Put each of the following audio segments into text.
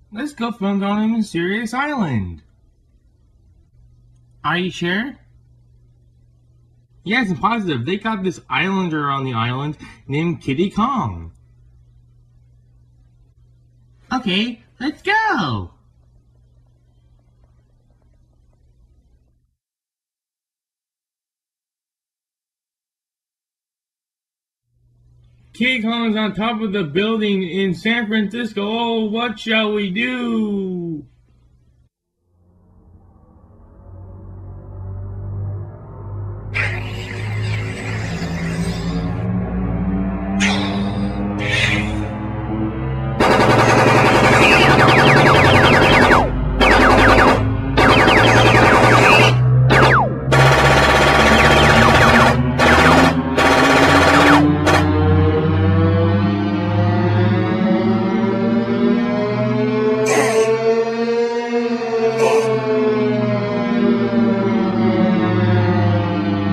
Let's go film on a mysterious island. Are you sure? Yes, I'm positive. They got this islander on the island named Kitty Kong. Okay, let's go! Kitty Kong is on top of the building in San Francisco. Oh, what shall we do?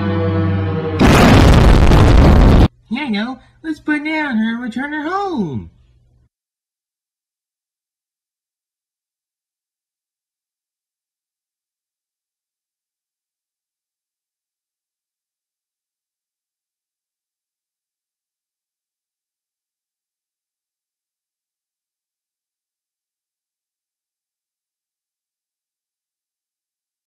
Yeah, no, let's put down her and return her home.